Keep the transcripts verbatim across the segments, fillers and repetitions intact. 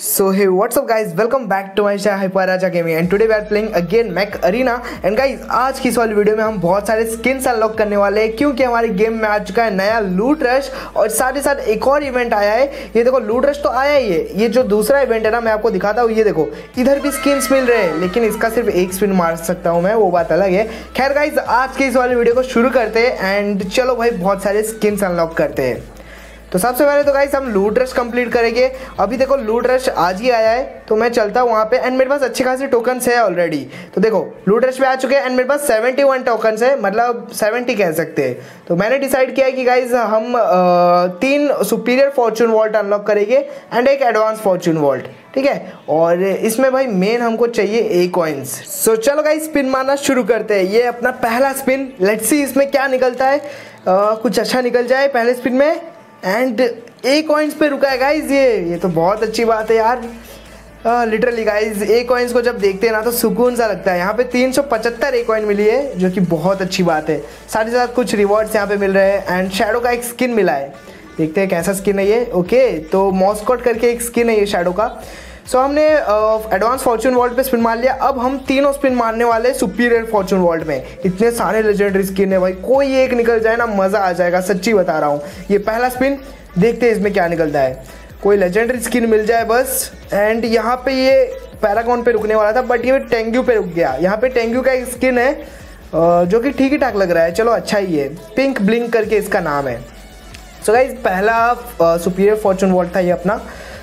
So hey, what's up guys, welcome back to my channel Hyper Raja Gaming and today we are playing again Mech Arena and guys आज की इस वाली video में हम बहुत सारे स्किन्स अनलॉक करने वाले हैं क्योंकि हमारे गेम में आ चुका है नया लूट रश और साथ ही साथ एक और इवेंट आया है। ये देखो लूट रश तो आया ही है, ये जो दूसरा इवेंट है ना मैं आपको दिखाता हूँ। ये देखो इधर भी स्किन्स मिल रहे हैं लेकिन इसका सिर्फ एक स्पिन मार सकता हूँ मैं, वो बात अलग है। खैर गाइज आज की इस वाली वीडियो को शुरू करते हैं एंड चलो भाई बहुत सारे स्किन्स अनलॉक करते हैं। तो सबसे पहले तो गाइस हम लूट रश कंप्लीट करेंगे। अभी देखो लूट रश आज ही आया है तो मैं चलता हूँ वहाँ पे एंड मेरे पास अच्छे खासे टोकन्स है ऑलरेडी। तो देखो लूट रश पे आ चुके हैं एंड मेरे पास इकहत्तर टोकन्स है, मतलब सत्तर कह सकते हैं। तो मैंने डिसाइड किया है कि गाइस हम आ, तीन सुपीरियर फॉर्चून वॉल्ट अनलॉक करेंगे एंड एक एडवांस फॉर्चून वॉल्ट, ठीक है। और इसमें भाई मेन हमको चाहिए ए कॉइन्स। सो चलो गाइस स्पिन मारना शुरू करते हैं। ये अपना पहला स्पिन, लेट्स सी इसमें क्या निकलता है। आ, कुछ अच्छा निकल जाए पहले स्पिन में एंड ए कॉइन्स पे रुका है गाइज। ये ये तो बहुत अच्छी बात है यार, लिटरली गाइज ए कॉइन्स को जब देखते हैं ना तो सुकून सा लगता है। यहाँ पे तीन सौ पचहत्तर ए कॉइन मिली है जो कि बहुत अच्छी बात है। साथ ही साथ कुछ रिवॉर्ड्स यहाँ पे मिल रहे हैं एंड शैडो का एक स्किन मिला है, देखते हैं कैसा स्किन है ये। ओके तो मॉस्कॉट करके एक स्किन है ये शैडो का। सो so, हमने एडवांस फॉर्चून वॉल्ट पे स्पिन मार लिया। अब हम तीनों स्पिन मारने वाले सुपीरियर फॉर्चून वॉल्ट में। इतने सारे लेजेंडरी स्किन है भाई, कोई एक निकल जाए ना मज़ा आ जाएगा, सच्ची बता रहा हूँ। ये पहला स्पिन, देखते हैं इसमें क्या निकलता है। कोई लेजेंडरी स्किन मिल जाए बस। एंड यहाँ पे ये पैरागॉन पे रुकने वाला था बट ये टेंग्यू पे रुक गया। यहाँ पे टेंग्यू का एक स्किन है जो कि ठीक ही ठाक लग रहा है, चलो अच्छा ही है। पिंक ब्लिंक करके इसका नाम है। सो so गाइज पहला सुपीरियर फॉर्चून वॉल्ट था ये अपना।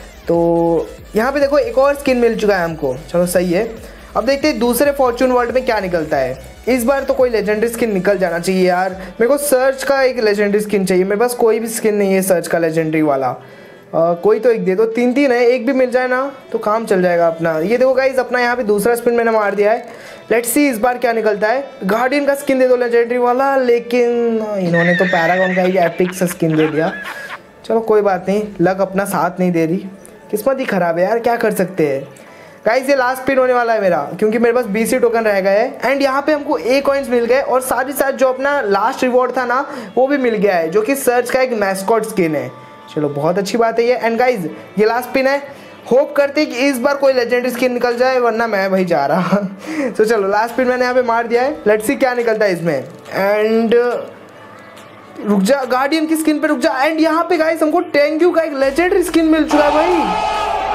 तो यहाँ पे देखो एक और स्किन मिल चुका है हमको, चलो सही है। अब देखते हैं दूसरे फॉर्चून वर्ल्ड में क्या निकलता है। इस बार तो कोई लेजेंडरी स्किन निकल जाना चाहिए यार। मेरे को सर्च का एक लेजेंडरी स्किन चाहिए, मेरे पास कोई भी स्किन नहीं है सर्च का लेजेंडरी वाला। आ, कोई तो एक दे दो, तीन तीन है, एक भी मिल जाए ना तो काम चल जाएगा अपना। ये देखो गाइज अपना यहाँ पे दूसरा स्पिन मैंने मार दिया है। लेट्स सी इस बार क्या निकलता है। गार्डियन का स्किन दे दो लेजेंडरी वाला, लेकिन इन्होंने तो पैरागॉन का ही एपिक सा स्किन दे दिया। चलो कोई बात नहीं, लक अपना साथ नहीं दे रही, किस्मत ही खराब है यार, क्या कर सकते हैं। गाइस ये लास्ट स्पिन होने वाला है मेरा क्योंकि मेरे पास बीस टोकन रह गए हैं एंड यहाँ पे हमको ए कॉइन्स मिल गए और साथ ही साथ जो अपना लास्ट रिवॉर्ड था ना वो भी मिल गया है जो कि सर्च का एक मैस्कॉट स्किन है। चलो बहुत अच्छी बात है ये। एंड गाइस ये लास्ट स्पिन है, होप करते हैं कि इस बार कोई लेजेंडरी स्किन निकल जाए वरना मैं भाई जा रहा। तो चलो लास्ट स्पिन मैंने यहाँ पे मार दिया है, लेट्स सी क्या निकलता है इसमें। एंड रुक जा, गार्डियन की स्किन पे रुक जा। एंड यहाँ पे गाइस हमको टेंग्यू का एक लेजेंडरी स्किन मिल चुका है भाई।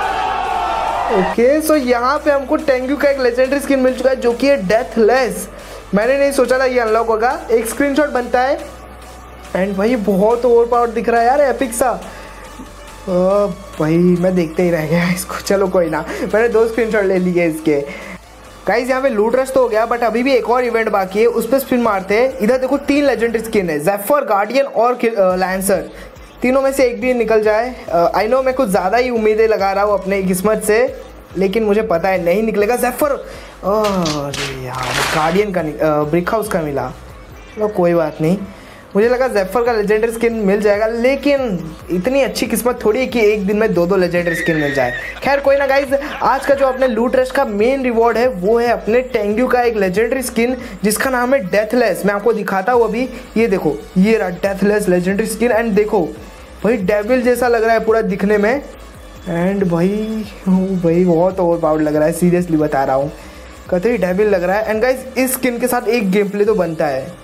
ओके सो यहाँ पे हमको टेंग्यू का एक लेजेंडरी स्किन मिल चुका है जो कि है डेथलेस। मैंने नहीं सोचा था ये अनलॉक होगा। एक स्क्रीनशॉट बनता है एंड भाई बहुत ओवर पावर दिख रहा है यार, एपिक सा। ओ भाई मैं देखते ही रह गया इसको, चलो कोई ना, मैंने दो स्क्रीनशॉट ले लिए इसके। गाइस यहाँ पे लूट रश तो हो गया बट अभी भी एक और इवेंट बाकी है, उस पर स्पिन मारते हैं। इधर देखो तीन लेजेंडरी स्किन है, ज़ेफर, गार्डियन और लैंसर। तीनों में से एक भी निकल जाए। आई नो मैं कुछ ज़्यादा ही उम्मीदें लगा रहा हूँ अपने किस्मत से, लेकिन मुझे पता है नहीं निकलेगा। ज़ेफर, अरे यार गार्डियन का ब्रिक हाउस का मिला, चलो कोई बात नहीं। मुझे लगा ज़ेफर का लेजेंडरी स्किन मिल जाएगा लेकिन इतनी अच्छी किस्मत थोड़ी है कि एक दिन में दो दो लेजेंडरी स्किन मिल जाए। खैर कोई ना गाइज, आज का जो अपने लूट रश का मेन रिवॉर्ड है वो है अपने टेंग्यू का एक लेजेंडरी स्किन जिसका नाम है डेथलेस। मैं आपको दिखाता हूँ अभी, ये देखो ये रहा डेथलेस लेजेंडरी स्किन। एंड देखो भाई डेविल जैसा लग रहा है पूरा दिखने में एंड भाई भाई बहुत ओवर पावर्ड लग रहा है, सीरियसली बता रहा हूँ, कतई डेविल लग रहा है। एंड गाइज इस स्किन के साथ एक गेम प्ले तो बनता है।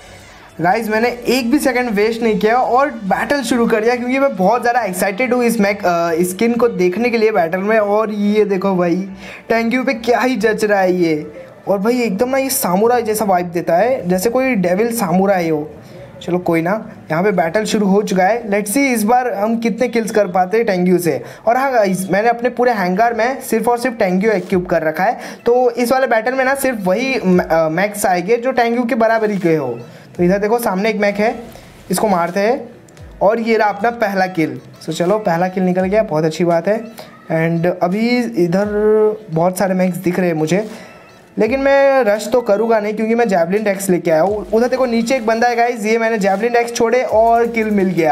गाइज मैंने एक भी सेकंड वेस्ट नहीं किया और बैटल शुरू कर दिया क्योंकि मैं बहुत ज़्यादा एक्साइटेड हूँ इस मैक स्किन को देखने के लिए बैटल में। और ये देखो भाई टेंग्यू पे क्या ही जच रहा है ये, और भाई एकदम ना ये सामुराई जैसा वाइब देता है, जैसे कोई डेविल सामुराई हो। चलो कोई ना, यहाँ पे बैटल शुरू हो चुका है। लेट्स सी इस बार हम कितने किल्स कर पाते हैं टेंग्यू से। और हाँ गाइस मैंने अपने पूरे हैंगर में सिर्फ और सिर्फ टेंग्यू एक्यूब कर रखा है, तो इस वाले बैटल में ना सिर्फ वही मैक्स आएंगे जो टेंग्यू के बराबरी के हो। तो इधर देखो सामने एक मैक है, इसको मारते हैं और ये रहा अपना पहला किल। सो चलो पहला किल निकल गया, बहुत अच्छी बात है। एंड अभी इधर बहुत सारे मैक्स दिख रहे हैं मुझे, लेकिन मैं रश तो करूँगा नहीं क्योंकि मैं जैवलिन टैक्स लेके आया हूँ। उधर देखो नीचे एक बंदा है गाइस, ये मैंने जैवलिन टैक्स छोड़े और किल मिल गया।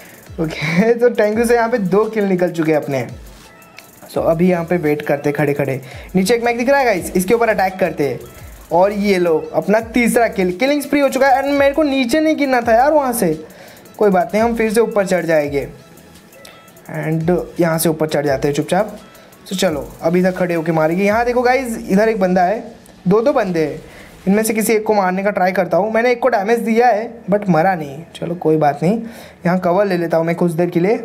ओके तो टेंग्यू से यहाँ पे दो किल निकल चुके हैं अपने। सो अभी यहाँ पे वेट करते खड़े खड़े। नीचे एक मैक दिख रहा है गाइस, इसके ऊपर अटैक करते हैं और ये लो अपना तीसरा किल। किलिंग स्प्री हो चुका है एंड मेरे को नीचे नहीं गिरना था यार वहाँ से। कोई बात नहीं, हम फिर से ऊपर चढ़ जाएंगे एंड यहाँ से ऊपर चढ़ जाते हैं चुपचाप। तो चलो अभी इधर खड़े होके मारेंगे। यहाँ देखो गाइज, इधर एक बंदा है, दो दो बंदे हैं, इनमें से किसी एक को मारने का ट्राई करता हूँ। मैंने एक को डैमेज दिया है बट मरा नहीं, चलो कोई बात नहीं। यहाँ कवर ले लेता हूँ मैं कुछ देर के लिए।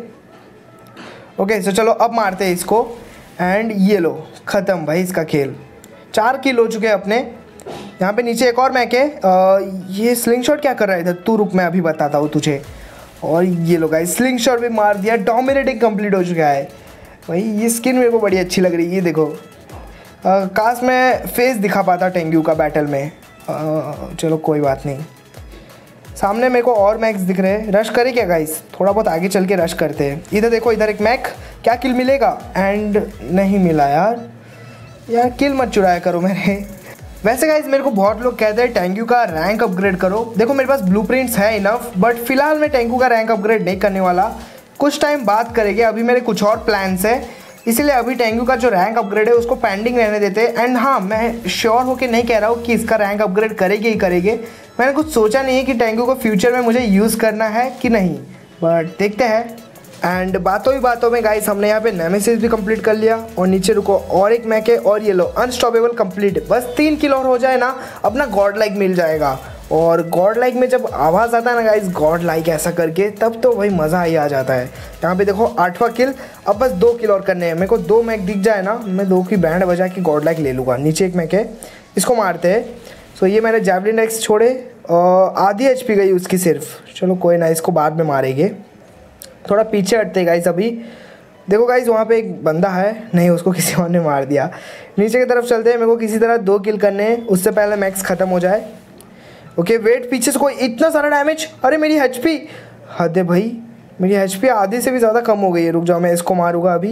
ओके सो चलो अब मारते हैं इसको। एंड ये लो, ख़त्म भाई इसका खेल। चार किल हो चुके हैं अपने। यहाँ पे नीचे एक और मैक है। आ, ये स्लिंग शॉट क्या कर रहा है इधर, तू रुक मैं अभी बताता हूँ तुझे। और ये लो गाइस, स्लिंग शॉट भी मार दिया। डोमिनेटिंग कंप्लीट हो चुका है भाई। ये स्किन मेरे को बड़ी अच्छी लग रही है, ये देखो। आ, काश मैं फेस दिखा पाता टेंग्यू का बैटल में। आ, चलो कोई बात नहीं। सामने मेरे को और मैक्स दिख रहे हैं। रश करे क्या गाइस, थोड़ा बहुत आगे चल के रश करते हैं। इधर देखो, इधर एक मैक, क्या किल मिलेगा? एंड नहीं मिला यार। यार किल मत चुराया करो मेरे। वैसे गाइज मेरे को बहुत लोग कहते हैं टेंग्यू का रैंक अपग्रेड करो। देखो मेरे पास ब्लूप्रिंट्स है इनफ, बट फिलहाल मैं टेंग्यू का रैंक अपग्रेड नहीं करने वाला। कुछ टाइम बात करेंगे, अभी मेरे कुछ और प्लान्स है, इसलिए अभी टेंग्यू का जो रैंक अपग्रेड है उसको पेंडिंग रहने देते हैं। एंड हाँ, मैं श्योर होकर नहीं कह रहा हूँ कि इसका रैंक अपग्रेड करेंगे ही करेंगे। मैंने कुछ सोचा नहीं है कि टेंग्यू को फ्यूचर में मुझे यूज़ करना है कि नहीं, बट देखते हैं। एंड बातों ही बातों में गाइस हमने यहाँ पे नेमेसिस भी कंप्लीट कर लिया। और नीचे रुको, और एक मैक है, और ये लो अनस्टॉपेबल कंप्लीट। बस तीन किल और हो जाए ना, अपना गॉड लाइक मिल जाएगा। और गॉड लाइक में जब आवाज़ आता है ना गाइस, गॉड लाइक ऐसा करके, तब तो भाई मज़ा ही आ जाता है। यहाँ पे देखो आठवां किल। अब बस दो किल और करने हैं। मेरे को दो मैक दिख जाए ना, मैं दो की बैंड बजा के गॉड लाइक ले लूँगा। नीचे एक मैक है, इसको मारते हैं। सो ये मैंने जैवलिन एक्स छोड़े, आधी एच पी गई उसकी सिर्फ। चलो कोई ना, इसको बाद में मारेंगे। थोड़ा पीछे हटते गाइस अभी। देखो गाइस, वहाँ पे एक बंदा है, नहीं उसको किसी और ने मार दिया। नीचे की तरफ चलते हैं, मेरे को किसी तरह दो किल करने हैं, उससे पहले मैक्स ख़त्म हो जाए। ओके वेट, पीछे से कोई इतना सारा डैमेज। अरे मेरी एच पी, हद है भाई, मेरी एच पी आधी से भी ज़्यादा कम हो गई है। रुक जाओ, मैं इसको मारूंगा अभी।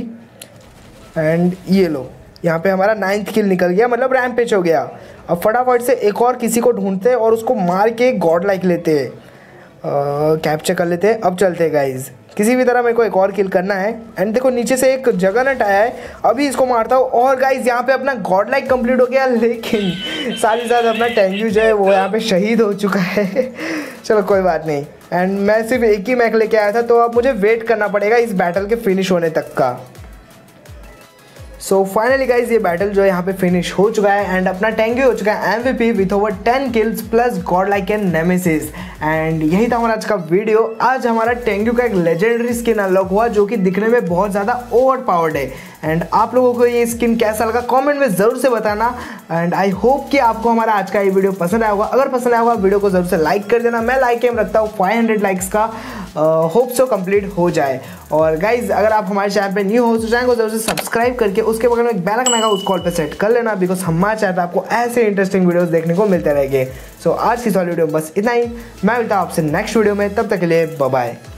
एंड ये लो, यहाँ पे हमारा नाइन्थ किल निकल गया, मतलब रैम्पेज हो गया। अब फटाफट से एक और किसी को ढूंढते हैं और उसको मार के गॉड लाइक लेते हैं, कैप्चर कर लेते हैं। अब चलते हैं गाइज, किसी भी तरह मेरे को एक और किल करना है। एंड देखो नीचे से एक जगह नट आया है, अभी इसको मारता हूँ। और गाइज यहाँ पे अपना गॉड लाइक कंप्लीट हो गया, लेकिन साथ ही साथ अपना टेंग्यू जो है वो यहाँ पे शहीद हो चुका है। चलो कोई बात नहीं। एंड मैं सिर्फ एक ही मैक लेके आया था, तो अब मुझे वेट करना पड़ेगा इस बैटल के फिनिश होने तक का। सो फाइनली गाइज ये बैटल जो है यहाँ पे फिनिश हो चुका है। एंड अपना टेंग्यू हो चुका है MVP with over ten kills plus godlike and nemesis. And यही था हमारा आज का वीडियो। आज हमारा टेंग्यू का एक लेजेंडरी स्किन अनलॉक हुआ, जो कि दिखने में बहुत ज़्यादा ओवर पावर्ड है। एंड आप लोगों को ये स्किन कैसा लगा कमेंट में ज़रूर से बताना। एंड आई होप कि आपको हमारा आज का ये वीडियो पसंद आया होगा। अगर पसंद आया होगा वीडियो को ज़रूर से लाइक कर देना। मैं लाइक एम रखता हूँ फाइव हंड्रेड लाइक्स का, होप सो कंप्लीट हो जाए। और गाइज अगर आप हमारे चैनल पे न्यू हो तो चैनल को जरूर से सब्सक्राइब करके उसके बगल में एक बेल आइकन आएगा, उस कॉल पे सेट कर लेना, बिकॉज हमारे चैनल पे आपको ऐसे इंटरेस्टिंग वीडियोस देखने को मिलते रहेंगे। सो so, आज की इस वाली वीडियो में बस इतना ही। मैं मिलता हूँ आपसे नेक्स्ट वीडियो में, तब तक के लिए बाय बाय।